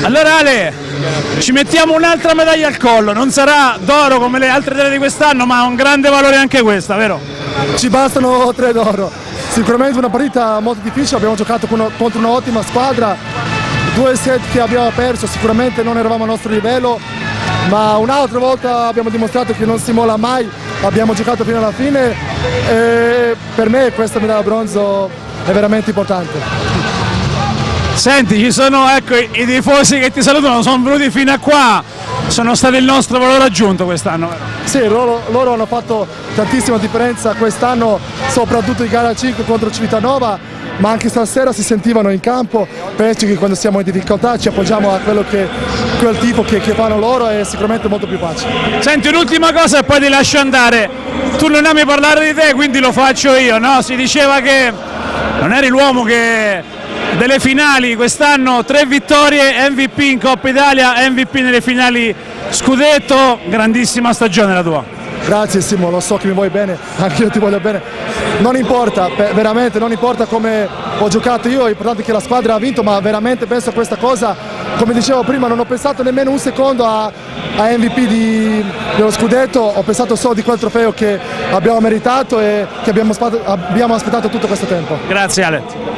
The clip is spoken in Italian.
Allora Ale, ci mettiamo un'altra medaglia al collo, non sarà d'oro come le altre 3 di quest'anno, ma ha un grande valore anche questa, vero? Ci bastano 3 d'oro. Sicuramente una partita molto difficile, abbiamo giocato contro un'ottima squadra, 2 set che abbiamo perso, sicuramente non eravamo al nostro livello, ma un'altra volta abbiamo dimostrato che non si molla mai, abbiamo giocato fino alla fine e per me questa medaglia bronzo è veramente importante. Senti, ci sono ecco, i tifosi che ti salutano, sono venuti fino a qua, sono stati il nostro valore aggiunto quest'anno, vero? Sì, loro hanno fatto tantissima differenza quest'anno, soprattutto in gara 5 contro Civitanova, ma anche stasera si sentivano in campo. Penso che quando siamo in difficoltà ci appoggiamo a quel tifo che fanno loro, è sicuramente molto più facile. Senti, un'ultima cosa e poi ti lascio andare, tu non ami parlare di te quindi lo faccio io, no? Si diceva che non eri l'uomo che delle finali quest'anno, 3 vittorie, MVP in Coppa Italia, MVP nelle finali Scudetto, grandissima stagione la tua. Grazie Simo, lo so che mi vuoi bene, anche io ti voglio bene. Non importa, veramente non importa come ho giocato io, è importante che la squadra ha vinto, ma veramente penso a questa cosa, come dicevo prima, non ho pensato nemmeno un secondo a MVP dello Scudetto, ho pensato solo di quel trofeo che abbiamo meritato e che abbiamo aspettato tutto questo tempo. Grazie Ale.